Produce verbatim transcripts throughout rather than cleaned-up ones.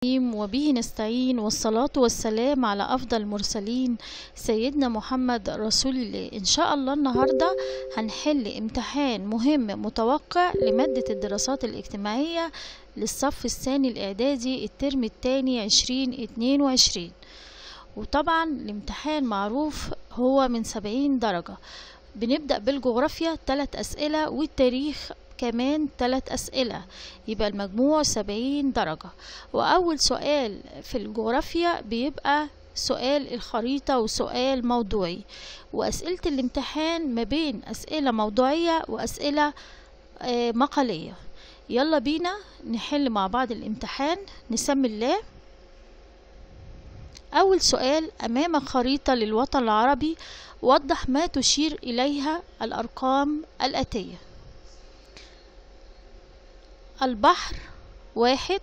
وبه نستعين، والصلاة والسلام على أفضل المرسلين سيدنا محمد رسول الله. إن شاء الله النهاردة هنحل امتحان مهم متوقع لمادة الدراسات الاجتماعية للصف الثاني الإعدادي الترم الثاني عشرين اتنين وعشرين. وطبعا الامتحان معروف هو من سبعين درجة. بنبدأ بالجغرافيا ثلاث أسئلة، والتاريخ كمان ثلاث أسئلة، يبقى المجموع سبعين درجة. وأول سؤال في الجغرافيا بيبقى سؤال الخريطة وسؤال موضوعي، وأسئلة الامتحان ما بين أسئلة موضوعية وأسئلة آه مقالية. يلا بينا نحل مع بعض الامتحان. نسمي الله. أول سؤال: أمامك خريطة للوطن العربي، وضح ما تشير إليها الأرقام الآتية. البحر واحد،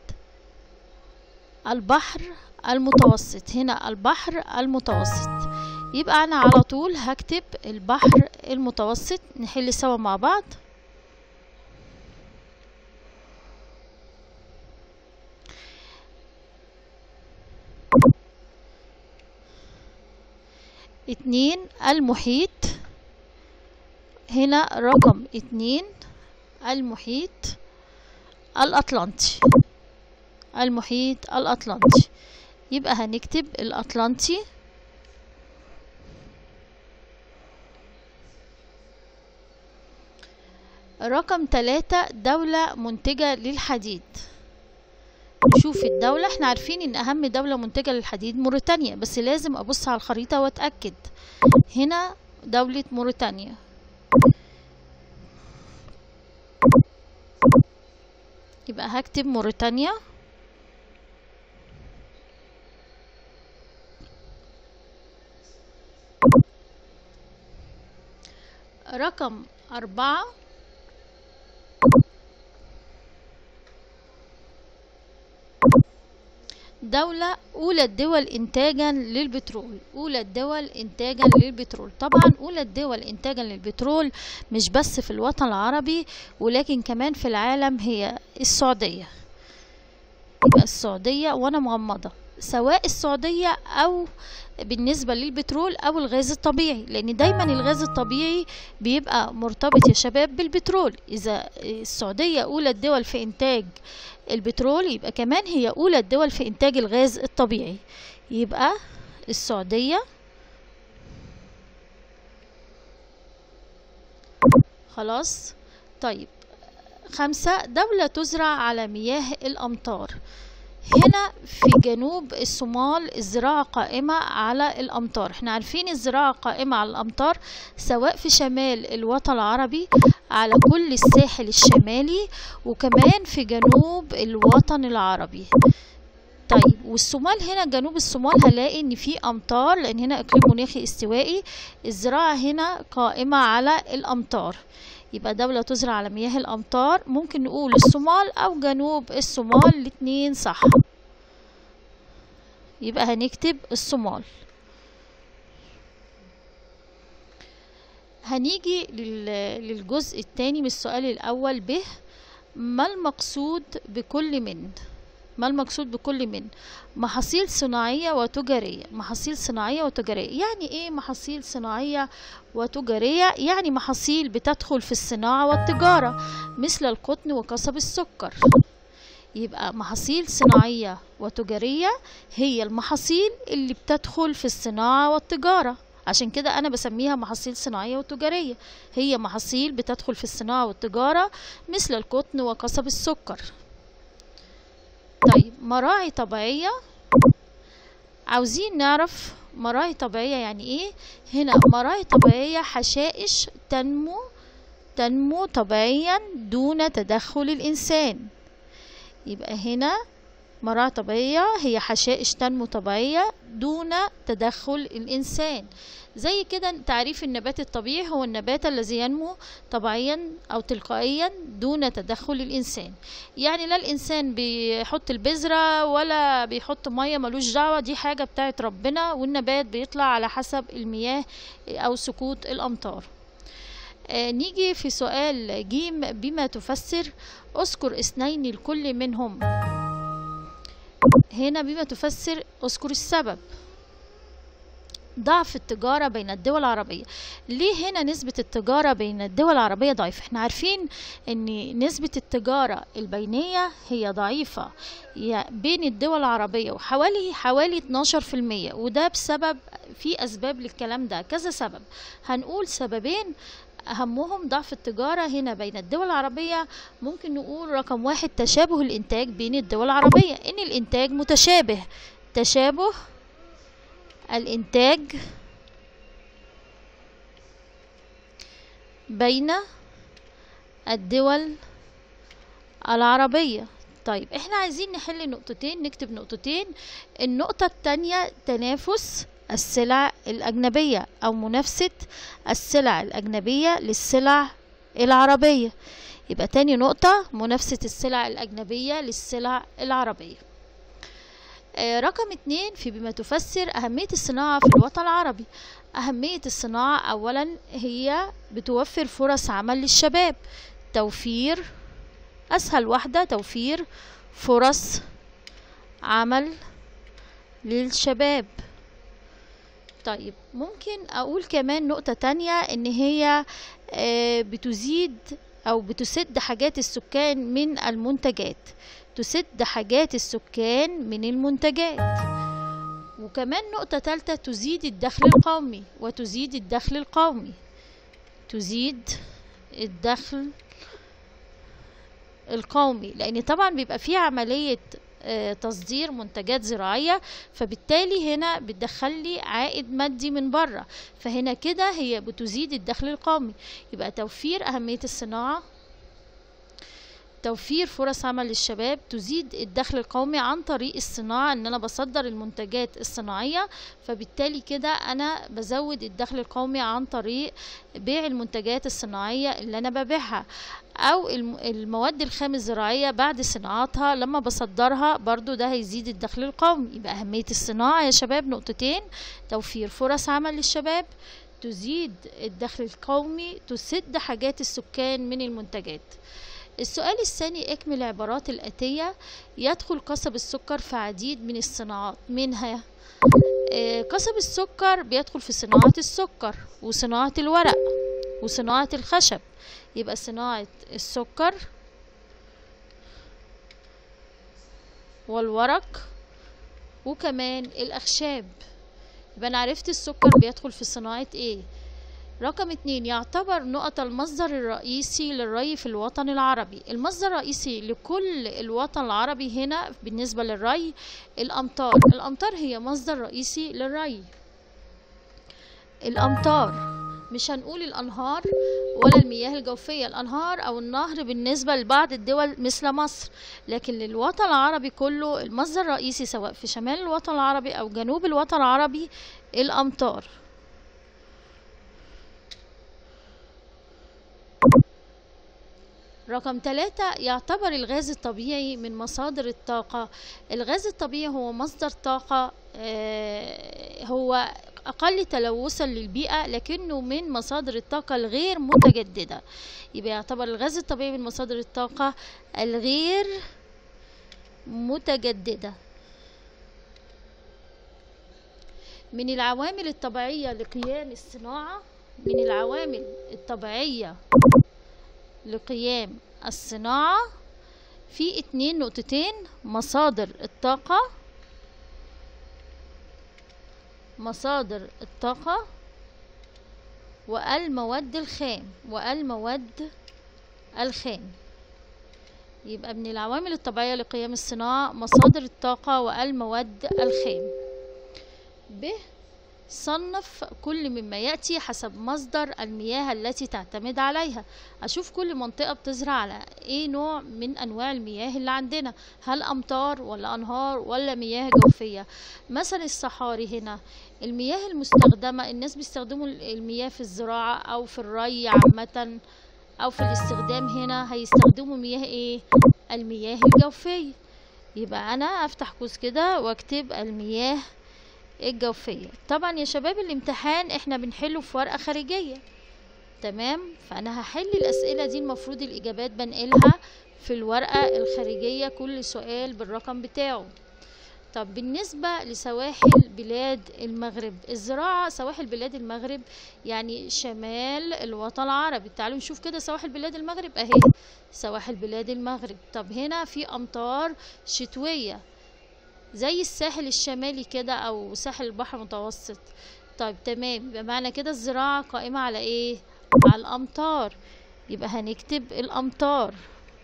البحر المتوسط، هنا البحر المتوسط، يبقى أنا على طول هكتب البحر المتوسط. نحل سوا مع بعض. اتنين المحيط، هنا رقم اتنين المحيط الأطلنطي، المحيط الأطلنطي، يبقى هنكتب الأطلنطي. رقم تلاتة دولة منتجة للحديد. نشوف الدولة. احنا عارفين ان اهم دولة منتجة للحديد موريتانيا، بس لازم ابص على الخريطة واتأكد. هنا دولة موريتانيا، يبقى هكتب موريتانيا. رقم أربعة دولة أولى الدول إنتاجا للبترول، أولى الدول إنتاجا للبترول. طبعا أولى الدول إنتاجا للبترول مش بس في الوطن العربي، ولكن كمان في العالم، هي السعودية. يبقى السعودية وأنا مغمضة، سواء السعودية أو بالنسبة للبترول أو الغاز الطبيعي، لأن دايما الغاز الطبيعي بيبقى مرتبط يا شباب بالبترول. إذا السعودية أولى الدول في إنتاج البترول، يبقى كمان هي أولى الدول في إنتاج الغاز الطبيعي، يبقى السعودية. خلاص. طيب خمسة دولة تزرع على مياه الأمطار. هنا في جنوب الصومال الزراعة قائمة على الأمطار. احنا عارفين الزراعة قائمة على الأمطار سواء في شمال الوطن العربي على كل الساحل الشمالي، وكمان في جنوب الوطن العربي. طيب والصومال، هنا جنوب الصومال هلاقي ان في امطار، لان هنا اقليم مناخي استوائي. الزراعة هنا قائمة على الامطار، يبقى دولة تزرع على مياه الامطار. ممكن نقول الصومال او جنوب الصومال، الاتنين صح، يبقى هنكتب الصومال. هنيجي للجزء الثاني من السؤال الاول. به ما المقصود بكل من؟ ما المقصود بكل من؟ محاصيل صناعية وتجارية. محاصيل صناعية وتجارية يعني ايه محاصيل صناعية وتجارية؟ يعني محاصيل بتدخل في الصناعة والتجارة، مثل القطن وقصب السكر. يبقى محاصيل صناعية وتجارية هي المحاصيل اللي بتدخل في الصناعة والتجارة، عشان كده أنا بسميها محاصيل صناعية وتجارية. هي محاصيل بتدخل في الصناعة والتجارة مثل القطن وقصب السكر. طيب مراعي طبيعية، عاوزين نعرف مراعي طبيعية يعني ايه. هنا مراعي طبيعية حشائش تنمو تنمو طبيعيا دون تدخل الإنسان. يبقى هنا مراعي طبيعية هي حشائش تنمو طبيعية دون تدخل الإنسان. زي كده تعريف النبات الطبيعي هو النبات الذي ينمو طبيعيا أو تلقائيا دون تدخل الإنسان. يعني لا الإنسان بيحط البذرة ولا بيحط مية، ملوش دعوة، دي حاجة بتاعت ربنا، والنبات بيطلع على حسب المياه أو سقوط الأمطار. آه نيجي في سؤال جيم. بما تفسر اذكر اثنين لكل منهم. هنا بما تفسر اذكر السبب. ضعف التجارة بين الدول العربية. ليه هنا نسبة التجارة بين الدول العربية ضعيفة؟ احنا عارفين ان نسبة التجارة البينية هي ضعيفة بين الدول العربية وحوالي حوالي اتناشر في المية، وده بسبب، في اسباب للكلام ده، كذا سبب. هنقول سببين أهمهم ضعف التجارة هنا بين الدول العربية. ممكن نقول رقم واحد تشابه الإنتاج بين الدول العربية، إن الإنتاج متشابه. تشابه الإنتاج بين الدول العربية. طيب احنا عايزين نحل نقطتين، نكتب نقطتين. النقطة التانية تنافس السلع الأجنبية أو منافسة السلع الأجنبية للسلع العربية. يبقى تاني نقطة منافسة السلع الأجنبية للسلع العربية. آه رقم اتنين في بما تفسر أهمية الصناعة في الوطن العربي. أهمية الصناعة أولا هي بتوفر فرص عمل للشباب. توفير، أسهل واحدة توفير فرص عمل للشباب. طيب ممكن أقول كمان نقطة تانية، إن هي آه بتزيد أو بتسد حاجات السكان من المنتجات. تسد حاجات السكان من المنتجات. وكمان نقطة تالتة تزيد الدخل القومي. وتزيد الدخل القومي تزيد الدخل القومي، لأن طبعا بيبقى فيه عملية آه تصدير منتجات زراعية، فبالتالي هنا بتدخل لي عائد مادي من بره، فهنا كده هي بتزيد الدخل القومي. يبقى توفير أهمية الصناعة، توفير فرص عمل للشباب، تزيد الدخل القومي عن طريق الصناعة، ان انا بصدر المنتجات الصناعية، فبالتالي كده انا بزود الدخل القومي عن طريق بيع المنتجات الصناعية اللي انا ببيعها، او المواد الخام الزراعية بعد صناعتها لما بصدرها، برضو ده هيزيد الدخل القومي. يبقى اهمية الصناعة يا شباب نقطتين: توفير فرص عمل للشباب، تزيد الدخل القومي، تسد حاجات السكان من المنتجات. السؤال الثاني: اكمل العبارات الآتية. يدخل قصب السكر في عديد من الصناعات، منها آه قصب السكر بيدخل في صناعة السكر وصناعة الورق وصناعة الخشب. يبقى صناعة السكر والورق وكمان الأخشاب. يبقى أنا عرفت السكر بيدخل في صناعة ايه. رقم اتنين: يعتبر نقط المصدر الرئيسي للري في الوطن العربي. المصدر الرئيسي لكل الوطن العربي هنا بالنسبة للري الأمطار. الأمطار هي مصدر رئيسي للري. الأمطار، مش هنقول الأنهار ولا المياه الجوفية. الأنهار أو النهر بالنسبة لبعض الدول مثل مصر، لكن للوطن العربي كله المصدر الرئيسي سواء في شمال الوطن العربي أو جنوب الوطن العربي الأمطار. رقم ثلاثة: يعتبر الغاز الطبيعي من مصادر الطاقة. الغاز الطبيعي هو مصدر طاقة آه هو أقل تلوثا للبيئة، لكنه من مصادر الطاقة الغير متجددة. يبقى يعتبر الغاز الطبيعي من مصادر الطاقة الغير متجددة. من العوامل الطبيعية لقيام الصناعة من العوامل الطبيعية لقيام الصناعة في اتنين نقطتين: مصادر الطاقة مصادر الطاقة والمواد الخام والمواد الخام. يبقى من العوامل الطبيعية لقيام الصناعة مصادر الطاقة والمواد الخام. ب: صنف كل مما يأتي حسب مصدر المياه التي تعتمد عليها. أشوف كل منطقة بتزرع على ايه نوع من انواع المياه اللي عندنا، هل امطار ولا انهار ولا مياه جوفية. مثلا الصحاري هنا المياه المستخدمة، الناس بيستخدموا المياه في الزراعة او في الري عامة او في الاستخدام، هنا هيستخدموا مياه ايه؟ المياه الجوفية. يبقى انا افتح قوس كده واكتب المياه الجوفية. طبعا يا شباب الامتحان احنا بنحله في ورقة خارجية، تمام؟ فانا هحل الاسئلة دي، المفروض الاجابات بنقلها في الورقة الخارجية، كل سؤال بالرقم بتاعه. طب بالنسبة لسواحل بلاد المغرب، الزراعة سواحل بلاد المغرب يعني شمال الوطن العربي. تعالوا نشوف كده سواحل بلاد المغرب اهي، سواحل بلاد المغرب. طب هنا في امطار شتوية زي الساحل الشمالي كده او ساحل البحر المتوسط. طيب تمام، يبقى معنى كده الزراعة قائمة على ايه؟ على الامطار، يبقى هنكتب الامطار.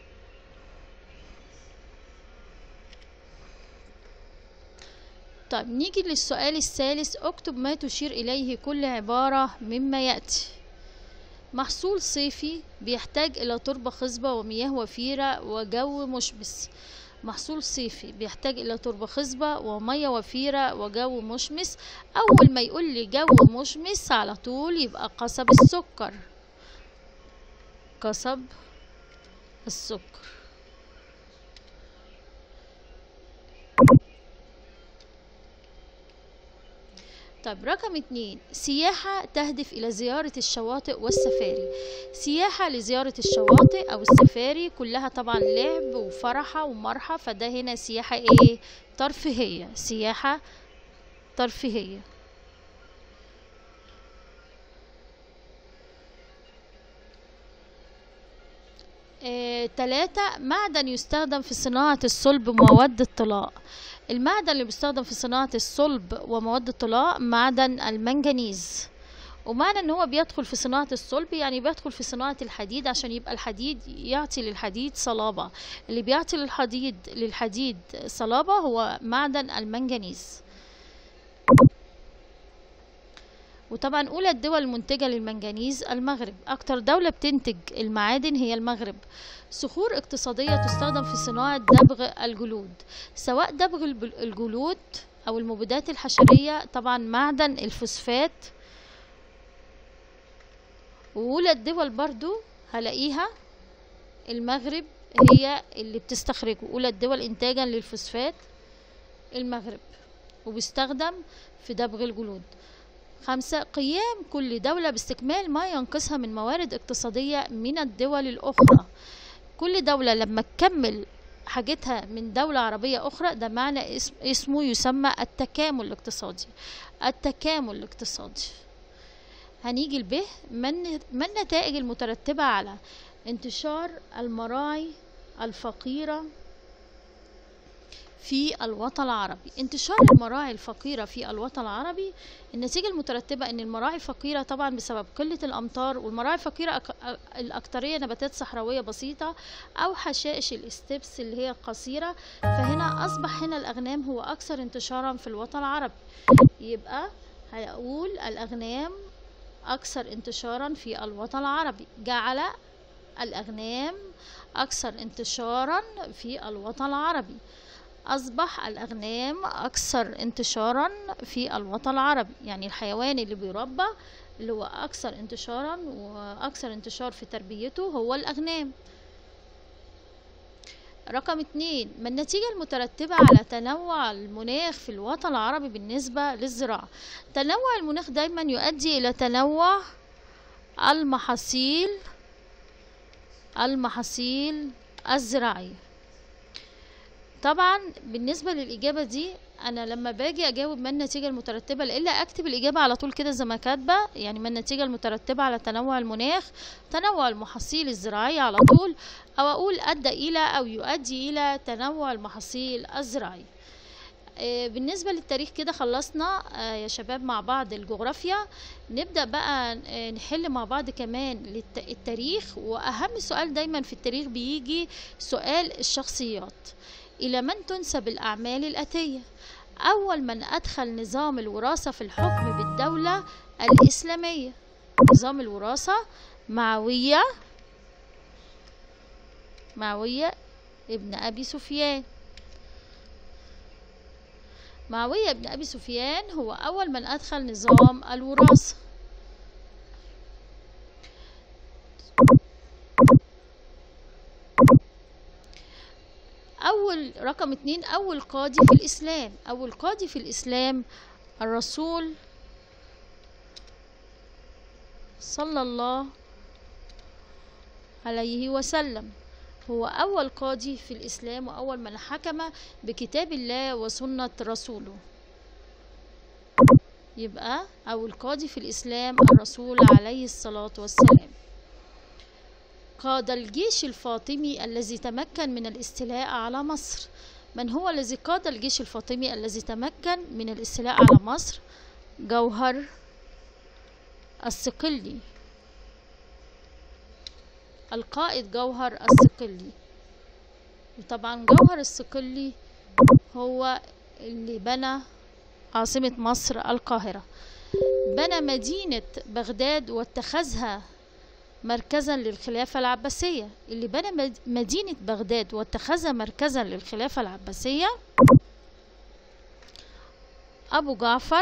طيب نيجي للسؤال الثالث، اكتب ما تشير اليه كل عبارة مما يأتي. محصول صيفي بيحتاج الى تربة خصبة ومياه وفيرة وجو مشمس. محصول صيفي بيحتاج الى تربة خصبة ومية وفيرة وجو مشمس. اول ما يقول لي جو مشمس على طول يبقى قصب السكر، قصب السكر. طيب رقم اتنين، سياحة تهدف إلى زيارة الشواطئ والسفاري. سياحة لزيارة الشواطئ أو السفاري كلها طبعا لعب وفرحة ومرحة، فده هنا سياحة ايه؟ ترفيهية، سياحة ترفيهية. آه، تلاتة، معدن يستخدم في صناعة الصلب ومواد الطلاء. المعدن اللي بيستخدم في صناعة الصلب ومواد الطلاء معدن المنجنيز. ومعنى ان هو بيدخل في صناعة الصلب يعني بيدخل في صناعة الحديد، عشان يبقى الحديد يعطي للحديد صلابة. اللي بيعطي للحديد للحديد صلابة هو معدن المنجنيز. وطبعا اولى الدول المنتجة للمنجنيز المغرب. اكتر دولة بتنتج المعادن هي المغرب. صخور اقتصادية تستخدم في صناعة دبغ الجلود، سواء دبغ الجلود او المبيدات الحشرية. طبعا معدن الفوسفات. واولى الدول برضو هلاقيها المغرب هي اللي بتستخرجه. اولى الدول انتاجا للفوسفات المغرب، وبيستخدم في دبغ الجلود. خمسة، قيام كل دولة باستكمال ما ينقصها من موارد اقتصادية من الدول الأخرى. كل دولة لما تكمل حاجتها من دولة عربية أخرى، ده معنى اسم اسمه يسمى التكامل الاقتصادي. التكامل الاقتصادي. هنيجي لب، من ما النتائج المترتبة على انتشار المراعي الفقيرة في الوطن العربي. انتشار المراعي الفقيرة في الوطن العربي، النتيجة المترتبة ان المراعي فقيرة طبعا بسبب قلة الامطار. والمراعي فقيرة الاكترية نباتات صحراوية بسيطة او حشائش الاستبس اللي هي قصيرة. فهنا اصبح هنا الاغنام هو اكثر انتشارا في الوطن العربي. يبقى هيقول الاغنام اكثر انتشارا في الوطن العربي. جعل الاغنام اكثر انتشارا في الوطن العربي. أصبح الأغنام أكثر انتشارا في الوطن العربي. يعني الحيوان اللي بيربى اللي هو أكثر انتشارا وأكثر انتشار في تربيته هو الأغنام. رقم اتنين، ما النتيجة المترتبة على تنوع المناخ في الوطن العربي بالنسبة للزراعة؟ تنوع المناخ دايما يؤدي إلى تنوع المحاصيل المحاصيل الزراعية. طبعا بالنسبة للإجابة دي أنا لما باجي أجاوب ما النتيجة المترتبة، لإلا أكتب الإجابة على طول كده زي ما كاتبة، يعني ما النتيجة المترتبة على تنوع المناخ، تنوع المحاصيل الزراعية على طول، أو أقول أدى إلى أو يؤدي إلى تنوع المحاصيل الزراعية. آه بالنسبة للتاريخ كده خلصنا آه يا شباب مع بعض الجغرافيا. نبدأ بقى آه نحل مع بعض كمان التاريخ. وأهم سؤال دايما في التاريخ بيجي سؤال الشخصيات. إلى من تنسب الأعمال الآتية؟ أول من أدخل نظام الوراثة في الحكم بالدولة الإسلامية. نظام الوراثة معاوية معاوية ابن أبي سفيان. معاوية ابن أبي سفيان هو أول من أدخل نظام الوراثة. أول رقم اتنين، أول قاضي في الإسلام. أول قاضي في الإسلام الرسول صلى الله عليه وسلم. هو أول قاضي في الإسلام وأول من حكم بكتاب الله وسنة رسوله. يبقى أول قاضي في الإسلام الرسول عليه الصلاة والسلام. قاد الجيش الفاطمي الذي تمكن من الاستيلاء على مصر. من هو الذي قاد الجيش الفاطمي الذي تمكن من الاستيلاء على مصر؟ جوهر الصقلي. القائد جوهر الصقلي. وطبعا جوهر الصقلي هو اللي بنى عاصمة مصر القاهرة. بنى مدينة بغداد واتخذها مركزا للخلافة العباسية. اللي بنى مدينة بغداد واتخذها مركزا للخلافة العباسية أبو جعفر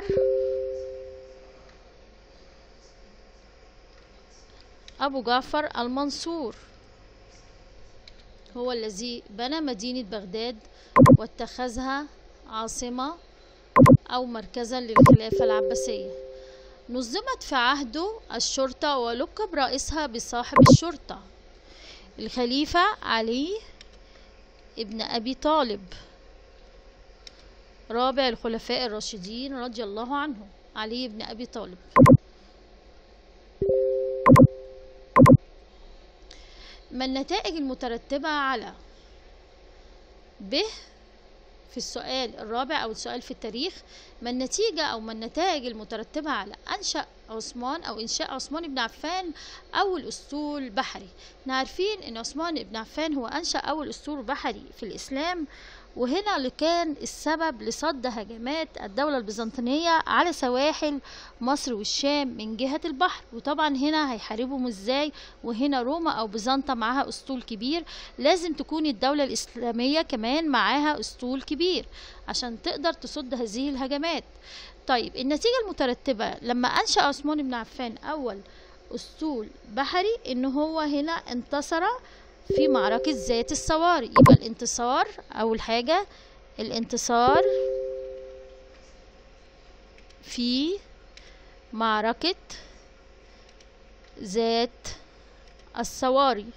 أبو جعفر المنصور، هو الذي بنى مدينة بغداد واتخذها عاصمة أو مركزا للخلافة العباسية. نظمت في عهده الشرطة ولقب رئيسها بصاحب الشرطة الخليفة علي ابن أبي طالب، رابع الخلفاء الراشدين رضي الله عنه، علي بن أبي طالب. ما النتائج المترتبة على ب في السؤال الرابع أو السؤال في التاريخ؟ ما النتيجة أو ما النتائج المترتبة على أنشأ عثمان أو إنشاء عثمان بن عفان أول أسطول بحري؟ احنا عارفين إن عثمان بن عفان هو أنشأ أول أسطول بحري في الإسلام، وهنا اللي كان السبب لصد هجمات الدولة البيزنطية على سواحل مصر والشام من جهة البحر. وطبعا هنا هيحاربهم ازاي؟ وهنا روما او بيزنطة معاها اسطول كبير، لازم تكون الدولة الإسلامية كمان معاها اسطول كبير عشان تقدر تصد هذه الهجمات. طيب النتيجة المترتبة لما أنشأ عثمان بن عفان أول اسطول بحري إن هو هنا انتصر في معركة ذات الصواري. يبقى الانتصار أول حاجة، الانتصار في معركة ذات الصواري.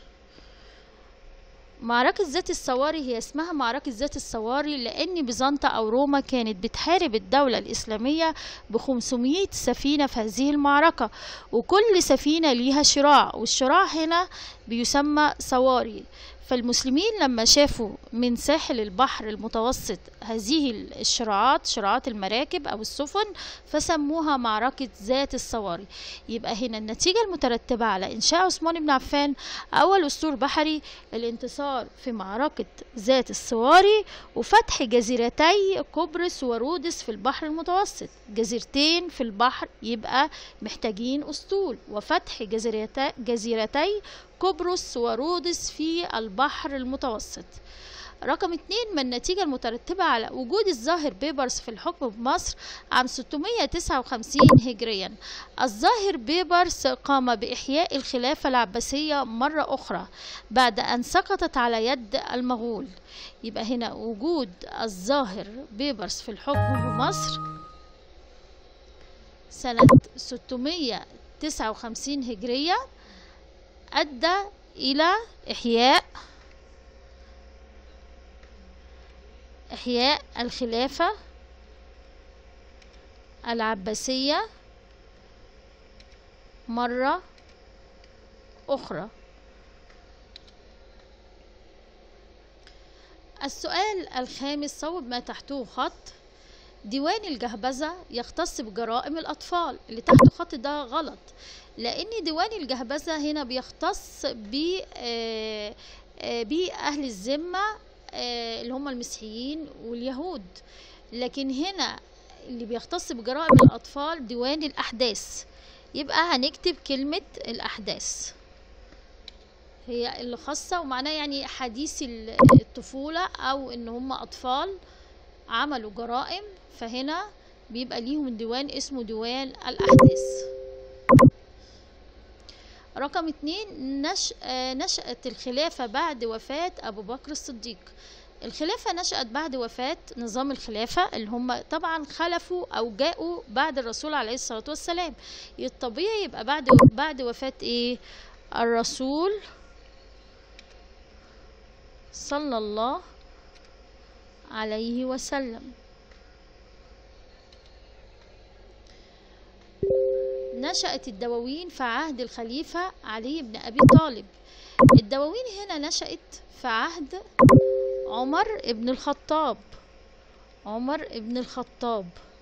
معركة ذات الصواري هي اسمها معركة ذات الصواري لأن بيزنطة أو روما كانت بتحارب الدولة الإسلامية بخمسمائة سفينة في هذه المعركة، وكل سفينة ليها شراع، والشراع هنا بيسمى صواري. فالمسلمين لما شافوا من ساحل البحر المتوسط هذه الشراعات، شراعات المراكب أو السفن، فسموها معركة ذات الصواري. يبقى هنا النتيجة المترتبة على إنشاء عثمان بن عفان أول أسطول بحري الانتصار في معركة ذات الصواري وفتح جزيرتي قبرص ورودس في البحر المتوسط. جزيرتين في البحر يبقى محتاجين أسطول، وفتح جزيرتي, جزيرتي قبرص ورودس في البحر المتوسط. رقم اتنين، ما النتيجة المترتبة على وجود الظاهر بيبرس في الحكم بمصر عام ستمائة وتسعة وخمسين هجريا؟ الظاهر بيبرس قام بإحياء الخلافة العباسية مرة أخرى بعد أن سقطت على يد المغول. يبقى هنا وجود الظاهر بيبرس في الحكم بمصر سنة ستمائة وتسعة وخمسين هجرية أدى إلى إحياء إحياء الخلافة العباسية مرة أخرى. السؤال الخامس، صوب ما تحته خط. ديوان الجهبذة يختص بجرائم الأطفال. اللي تحت الخط ده غلط، لأن ديوان الجهبذة هنا بيختص ب بأهل الذمة اللي هم المسيحيين واليهود، لكن هنا اللي بيختص بجرائم الأطفال ديوان الأحداث. يبقى هنكتب كلمة الأحداث هي اللي خاصة، ومعناه يعني حديث الطفولة أو إن هم أطفال عملوا جرائم، فهنا بيبقى ليهم ديوان اسمه ديوان الأحداث. رقم اتنين، نش... نشأت الخلافة بعد وفاة أبو بكر الصديق. الخلافة نشأت بعد وفاة نظام الخلافة اللي هم طبعا خلفوا أو جاءوا بعد الرسول عليه الصلاة والسلام. الطبيعي يبقى بعد بعد وفاة إيه؟ الرسول صلى الله عليه وسلم. نشأت الدواوين في عهد الخليفة علي بن أبي طالب. الدواوين هنا نشأت في عهد عمر بن الخطاب عمر بن الخطاب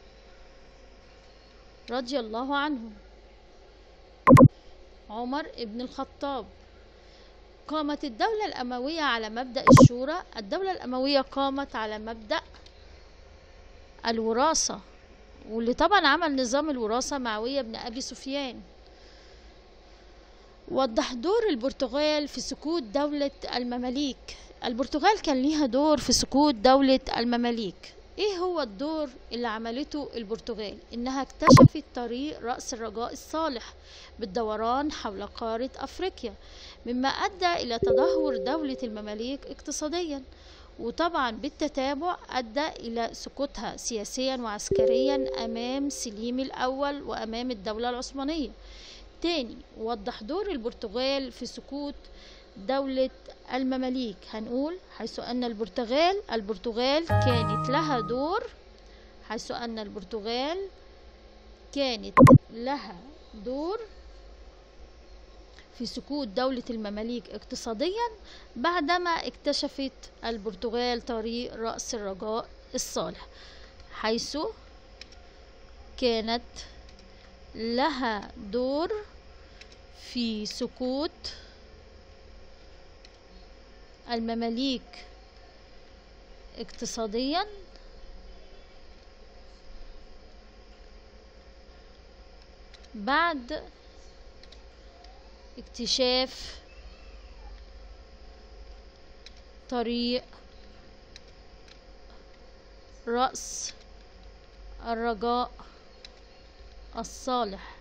رضي الله عنه. عمر بن الخطاب. قامت الدولة الأموية على مبدأ الشورى. الدولة الأموية قامت على مبدأ الوراثة، واللي طبعا عمل نظام الوراثة معاوية بن أبي سفيان. وضح دور البرتغال في سقوط دولة المماليك. البرتغال كان ليها دور في سقوط دولة المماليك. ايه هو الدور اللي عملته البرتغال؟ انها اكتشفت طريق رأس الرجاء الصالح بالدوران حول قارة افريقيا، مما ادى الى تدهور دولة المماليك اقتصاديا، وطبعا بالتتابع ادى الى سقوطها سياسيا وعسكريا امام سليم الاول وامام الدولة العثمانية. تاني، وضح دور البرتغال في سقوط دولة المماليك. هنقول حيث أن البرتغال البرتغال كانت لها دور حيث أن البرتغال كانت لها دور في سقوط دولة المماليك اقتصاديا، بعدما اكتشفت البرتغال طريق رأس الرجاء الصالح، حيث كانت لها دور في سقوط المماليك اقتصاديا بعد اكتشاف طريق رأس الرجاء الصالح.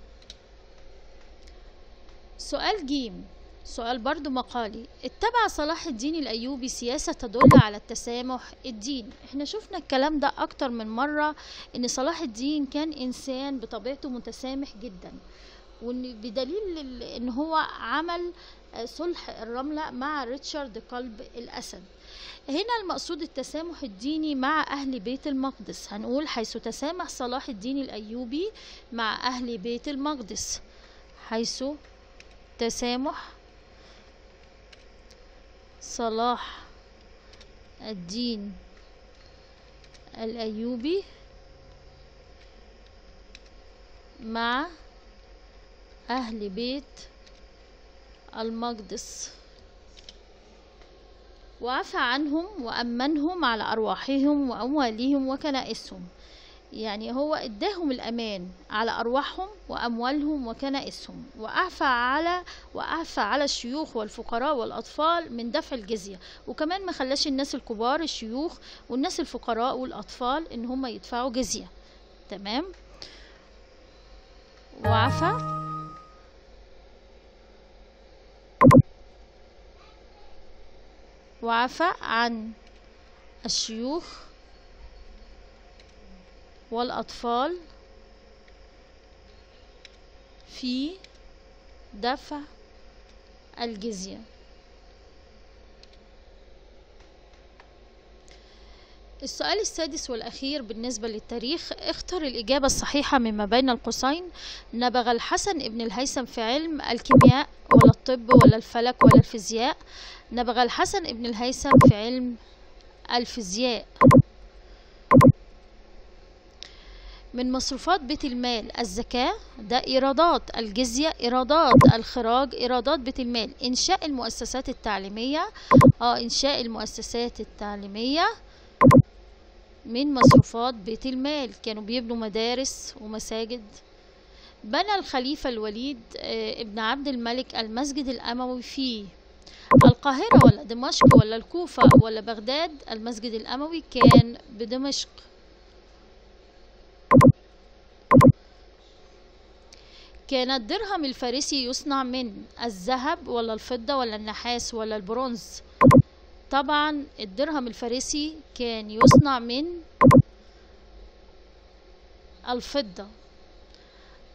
سؤال جيم، سؤال برضو مقالي. اتبع صلاح الدين الأيوبي سياسة تدل على التسامح الديني. احنا شفنا الكلام ده اكتر من مرة، ان صلاح الدين كان انسان بطبيعته متسامح جدا، وان بدليل ان هو عمل صلح الرملة مع ريتشارد قلب الأسد. هنا المقصود التسامح الديني مع أهل بيت المقدس. هنقول حيث تسامح صلاح الدين الأيوبي مع أهل بيت المقدس. حيث تسامح صلاح الدين الأيوبي مع أهل بيت المقدس، وعفى عنهم وأمنهم على أرواحهم وأموالهم وكنائسهم. يعني هو اداهم الأمان على أرواحهم وأموالهم وكنائسهم، وأعفى على وأعفى على الشيوخ والفقراء والأطفال من دفع الجزية، وكمان ما خلاش الناس الكبار الشيوخ والناس الفقراء والأطفال إن هم يدفعوا جزية. تمام. وعفى وعفى عن الشيوخ والأطفال في دفع الجزية. السؤال السادس والأخير بالنسبة للتاريخ، اختر الإجابة الصحيحة مما بين القوسين. نبغ الحسن ابن الهيثم في علم الكيمياء ولا الطب ولا الفلك ولا الفيزياء؟ نبغ الحسن ابن الهيثم في علم الفيزياء. من مصروفات بيت المال الزكاة، ده إيرادات الجزية، إيرادات الخراج، إيرادات بيت المال. إنشاء المؤسسات التعليمية، آه إنشاء المؤسسات التعليمية من مصروفات بيت المال، كانوا بيبنوا مدارس ومساجد. بنى الخليفة الوليد آه ابن عبد الملك المسجد الأموي في القاهرة ولا دمشق ولا الكوفة ولا بغداد؟ المسجد الأموي كان بدمشق. كان الدرهم الفارسي يصنع من الذهب ولا الفضة ولا النحاس ولا البرونز؟ طبعا الدرهم الفارسي كان يصنع من الفضة.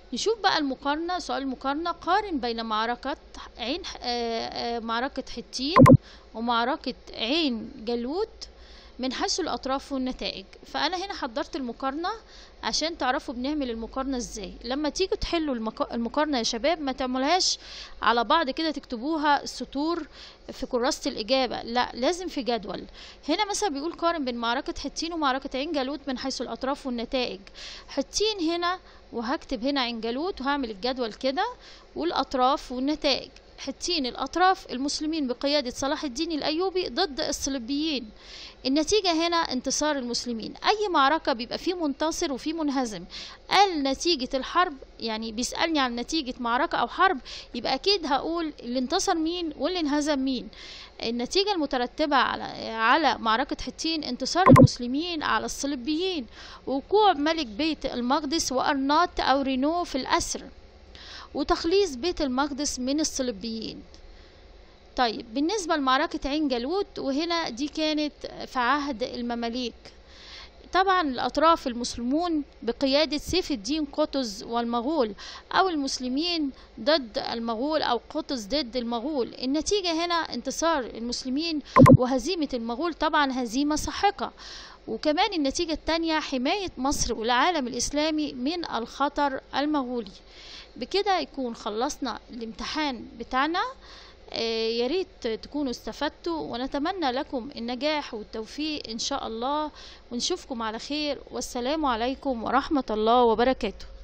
نشوف بقى المقارنة. سؤال المقارنة: قارن بين معركة عين آه، آه، معركة حطين ومعركة عين جالوت من حيث الأطراف والنتائج. فأنا هنا حضرت المقارنة عشان تعرفوا بنعمل المقارنة ازاي. لما تيجوا تحلوا المك- المقارنة يا شباب، ما تعملهاش على بعض كده تكتبوها سطور في كراسة الإجابة، لا، لازم في جدول. هنا مثلا بيقول قارن بين معركة حطين ومعركة عين جالوت من حيث الأطراف والنتائج. حطين هنا، وهكتب هنا عين جالوت، وهعمل الجدول كده، والأطراف والنتائج. حطين الأطراف: المسلمين بقيادة صلاح الدين الأيوبي ضد الصليبيين. النتيجة هنا انتصار المسلمين. أي معركة بيبقى فيه منتصر وفيه منهزم. قال نتيجة الحرب، يعني بيسألني عن نتيجة معركة أو حرب، يبقى أكيد هقول اللي انتصر مين واللي انهزم مين. النتيجة المترتبة على على معركة حطين: انتصار المسلمين على الصليبيين، وقوع ملك بيت المقدس وأرناط أو رينو في الأسر، وتخليص بيت المقدس من الصليبيين. طيب بالنسبة لمعركة عين جالوت، وهنا دي كانت في عهد المماليك. طبعا الأطراف: المسلمون بقيادة سيف الدين قطز والمغول، أو المسلمين ضد المغول أو قطز ضد المغول. النتيجة هنا انتصار المسلمين وهزيمة المغول، طبعا هزيمة ساحقة. وكمان النتيجة التانية: حماية مصر والعالم الإسلامي من الخطر المغولي. بكده يكون خلصنا الامتحان بتاعنا. آه، يا ريت تكونوا استفدتوا، ونتمنى لكم النجاح والتوفيق إن شاء الله، ونشوفكم على خير، والسلام عليكم ورحمة الله وبركاته.